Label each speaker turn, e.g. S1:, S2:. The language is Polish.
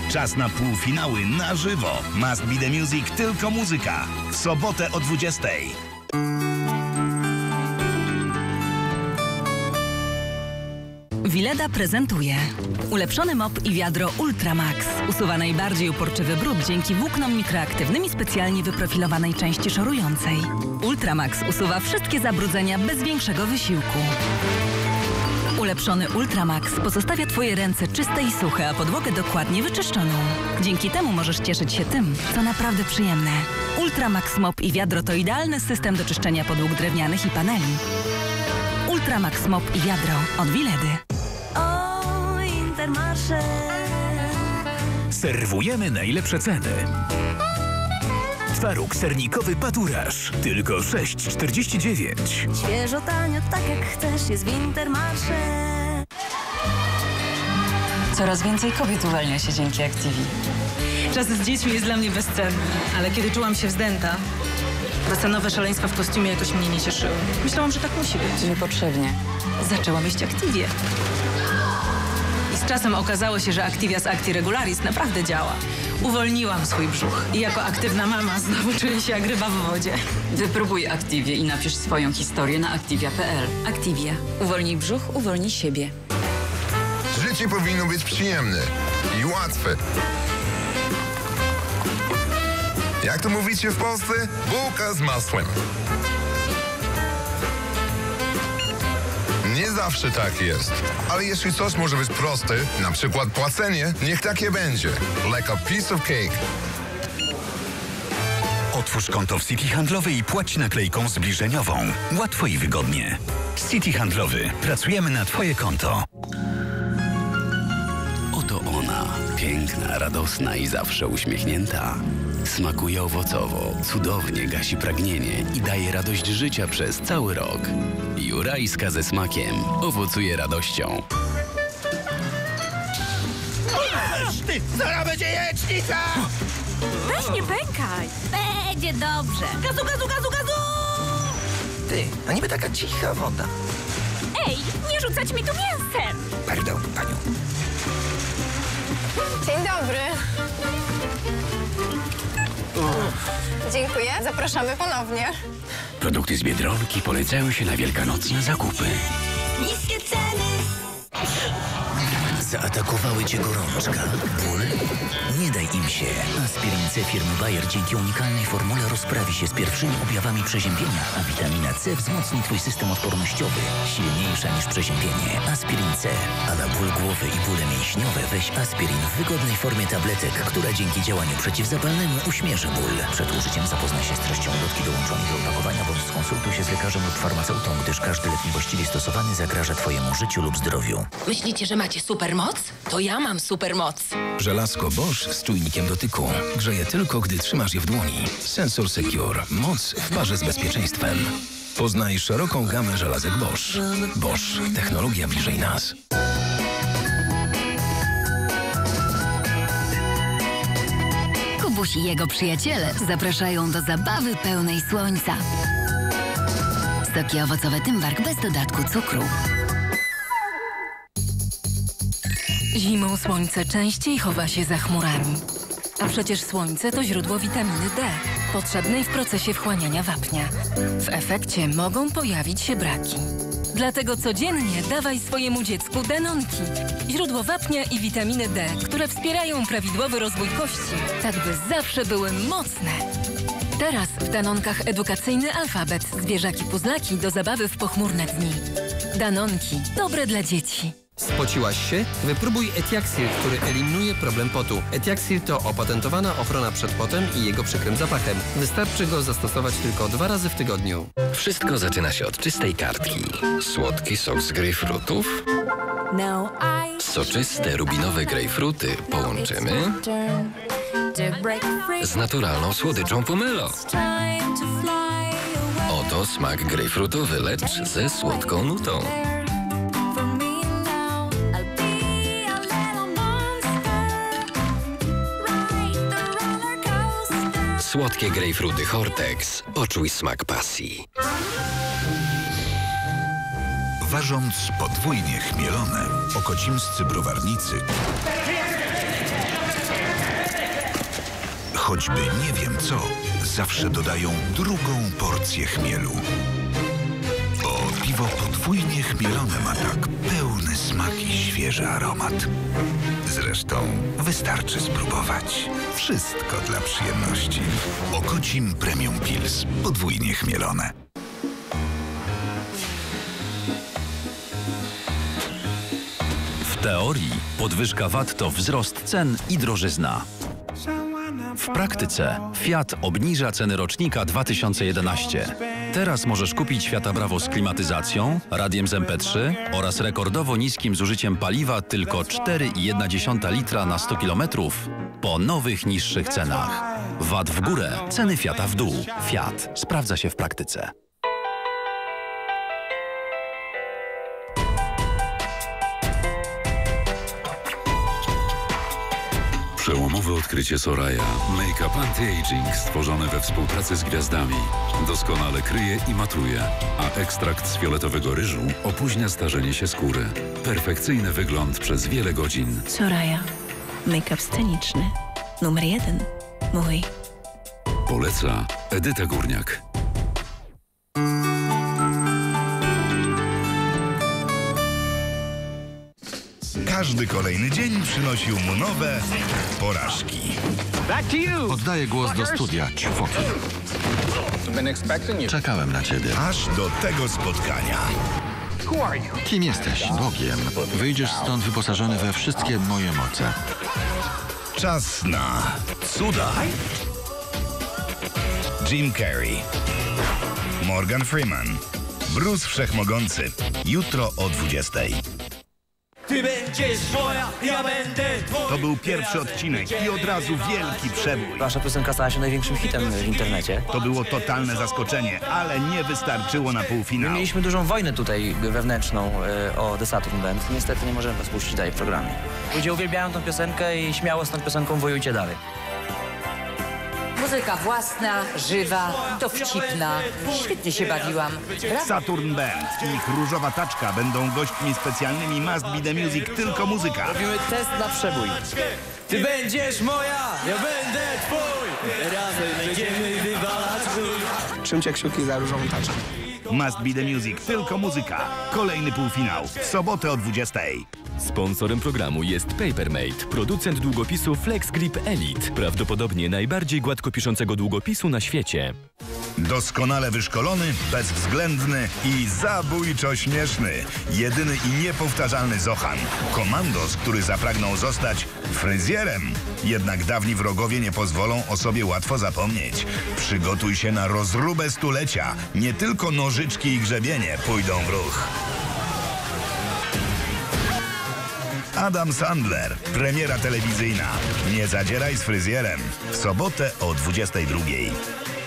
S1: Czas na półfinały na żywo. Must Be The Music, tylko muzyka. W sobotę o 20:00.
S2: Willeda prezentuje ulepszony mop i wiadro Ultramax. Usuwa najbardziej uporczywy brud dzięki włóknom mikroaktywnym i specjalnie wyprofilowanej części szorującej. Ultramax usuwa wszystkie zabrudzenia bez większego wysiłku. Ulepszony Ultramax pozostawia Twoje ręce czyste i suche, a podłogę dokładnie wyczyszczoną. Dzięki temu możesz cieszyć się tym, co naprawdę przyjemne. Ultramax mop i wiadro to idealny system do czyszczenia podłóg drewnianych i paneli. Ultramax mop i wiadro od Willedy.
S3: O, Intermarché.
S4: Serwujemy najlepsze ceny. Twaróg sernikowy Paturaż. Tylko 6,49.
S3: Świeżo, tanio, tak jak chcesz, jest w Intermarché.
S5: Coraz więcej kobiet uwalnia się dzięki Activii.
S6: Czas z dziećmi jest dla mnie bezcenny, ale kiedy czułam się wzdęta, basenowe szaleństwa w kostiumie jakoś mnie nie cieszyły. Myślałam, że tak musi być.
S5: Niepotrzebnie.
S6: Zaczęłam jeść Activię. I z czasem okazało się, że Activia z Acti Regularis naprawdę działa. Uwolniłam swój brzuch i jako aktywna mama znowu czuję się jak ryba w wodzie.
S5: Wypróbuj Activię i napisz swoją historię na activia.pl. Activia. Uwolnij brzuch, uwolnij siebie.
S7: Życie powinno być przyjemne i łatwe. Jak to mówicie w Polsce? Bułka z masłem. Nie zawsze tak jest, ale jeśli coś może być proste, na przykład płacenie, niech takie będzie. Like a piece of cake.
S4: Otwórz konto w Citi Handlowy i płać naklejką zbliżeniową. Łatwo i wygodnie. Citi Handlowy. Pracujemy na Twoje konto.
S8: Oto ona. Piękna, radosna i zawsze uśmiechnięta. Smakuje owocowo, cudownie gasi pragnienie i daje radość życia przez cały rok. Jurajska ze smakiem owocuje radością.
S1: Ty, zaraz będzie jajecznica!
S3: Weź nie pękaj. Będzie dobrze. Gazu, gazu, gazu, gazu!
S9: Ty, a niby taka cicha woda.
S3: Ej, nie rzucać mi tu mięsem.
S9: Pardon, panią.
S10: Dzień dobry. Dziękuję. Zapraszamy ponownie.
S8: Produkty z Biedronki polecają się na wielkanocne zakupy.
S3: Niskie ceny.
S9: Zaatakowały cię gorączka, ból? Nie daj im się. Aspirin C firmy Bayer dzięki unikalnej formule rozprawi się z pierwszymi objawami przeziębienia, a witamina C wzmocni twój system odpornościowy. Silniejsza niż przeziębienie. Aspirin C. A na ból głowy i bóle mięśniowe weź aspirin w wygodnej formie tabletek, która dzięki działaniu przeciwzapalnemu uśmierzy ból. Przed użyciem zapoznaj się z treścią ulotki dołączonej do opakowania bądź skonsultuj się z lekarzem lub farmaceutą, gdyż każdy lek niewłaściwie stosowany zagraża twojemu życiu lub zdrowiu.
S11: Myślicie, że macie supermoc? To ja mam supermoc.
S12: Żelazko Bosch z czujnikiem dotyku. Grzeje tylko, gdy trzymasz je w dłoni. Sensor Secure. Moc w parze z bezpieczeństwem. Poznaj szeroką gamę żelazek Bosch. Bosch. Technologia bliżej nas.
S13: Kubuś i jego przyjaciele zapraszają do zabawy pełnej słońca. Soki owocowe Tymbark bez dodatku cukru.
S14: Zimą słońce częściej chowa się za chmurami. A przecież słońce to źródło witaminy D, potrzebnej w procesie wchłaniania wapnia. W efekcie mogą pojawić się braki. Dlatego codziennie dawaj swojemu dziecku Danonki. Źródło wapnia i witaminy D, które wspierają prawidłowy rozwój kości, tak by zawsze były mocne. Teraz w Danonkach edukacyjny alfabet, zwierzaki puzzlaki do zabawy w pochmurne dni. Danonki, dobre dla dzieci.
S15: Spociłaś się? Wypróbuj Etiaxil, który eliminuje problem potu. Etiaxil to opatentowana ochrona przed potem i jego przykrym zapachem. Wystarczy go zastosować tylko 2 razy w tygodniu.
S16: Wszystko zaczyna się od czystej kartki. Słodki sok z grejpfrutów. Soczyste rubinowe grejpfruty połączymy z naturalną słodyczą pomelo. Oto smak grejpfrutowy, lecz ze słodką nutą. Słodkie grejpfruty Hortex. Poczuj smak pasji.
S17: Ważąc podwójnie chmielone, okocimscy browarnicy choćby nie wiem co, zawsze dodają drugą porcję chmielu. Bo piwo podwójnie chmielone ma tak pełny smak i świeży aromat. Zresztą wystarczy spróbować. Wszystko dla przyjemności. Okocim Premium Pils. Podwójnie chmielone.
S18: W teorii podwyżka VAT to wzrost cen i drożyzna. W praktyce Fiat obniża ceny rocznika 2011. Teraz możesz kupić Fiata Bravo z klimatyzacją, radiem z MP3 oraz rekordowo niskim zużyciem paliwa tylko 4,1 litra na 100 km po nowych, niższych cenach. VAT w górę, ceny Fiata w dół. Fiat sprawdza się w praktyce.
S19: Przełomowe odkrycie Soraya. Make-up anti-aging stworzone we współpracy z gwiazdami. Doskonale kryje i matuje, a ekstrakt z fioletowego ryżu opóźnia starzenie się skóry. Perfekcyjny wygląd przez wiele godzin.
S20: Soraya. Make-up sceniczny. Numer 1. Mój.
S19: Poleca Edyta Górniak.
S1: Każdy kolejny dzień przynosił mu nowe porażki.
S21: Oddaję głos do studia, Ćwoki. Czekałem na ciebie.
S1: Aż do tego spotkania.
S21: Kim jesteś? Bogiem. Wyjdziesz stąd wyposażony we wszystkie moje moce.
S1: Czas na cuda. Jim Carrey, Morgan Freeman, Bruce Wszechmogący. Jutro o 20:00.
S22: Ty będziesz moja, ja będę twój.
S1: To był pierwszy odcinek i od razu wielki przebój.
S23: Wasza piosenka stała się największym hitem w internecie.
S1: To było totalne zaskoczenie, ale nie wystarczyło na półfinał.
S23: My mieliśmy dużą wojnę tutaj wewnętrzną o The Saturn Band. Niestety nie możemy was puścić dalej w programie. Ludzie uwielbiają tą piosenkę i śmiało z tą piosenką wojujcie dalej.
S24: Muzyka własna, żywa, dowcipna. Świetnie się bawiłam.
S1: Saturn Band i ich różowa taczka będą gośćmi specjalnymi Must Be The Music Tylko Muzyka.
S23: Robimy test na przebój.
S22: Ty będziesz moja, ja będę twój. Razem będziemy wywalać krój.
S25: Trzymcie kciuki za różową taczkę.
S1: Must Be The Music Tylko Muzyka. Kolejny półfinał. W sobotę o 20:00.
S26: Sponsorem programu jest Papermate, producent długopisu Flex Grip Elite. Prawdopodobnie najbardziej gładko piszącego długopisu na świecie.
S1: Doskonale wyszkolony, bezwzględny i zabójczo śmieszny. Jedyny i niepowtarzalny Zohan. Komandos, który zapragnął zostać fryzjerem. Jednak dawni wrogowie nie pozwolą o sobie łatwo zapomnieć. Przygotuj się na rozróbę stulecia. Nie tylko nożyczki i grzebienie pójdą w ruch. Adam Sandler. Premiera telewizyjna. Nie zadzieraj z fryzjerem. W sobotę o 22:00.